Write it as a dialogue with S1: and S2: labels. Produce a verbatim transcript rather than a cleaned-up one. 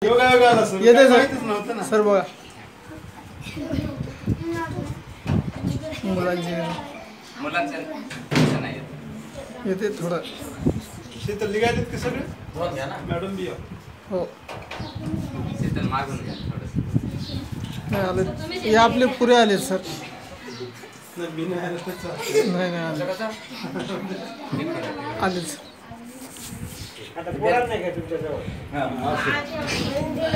S1: येते sir sir बघा मुलांचे येते थोडं
S2: शीतल निघालेत का सगळे मॅडम बी
S1: हो
S3: शीतल मागून घ्या थोडंसं.
S1: नाही आले हे आपले पुरे आले सर
S2: नाही नाही
S1: नाही आले आलेच
S4: आता पोरांना नाही का तुमच्याजवळ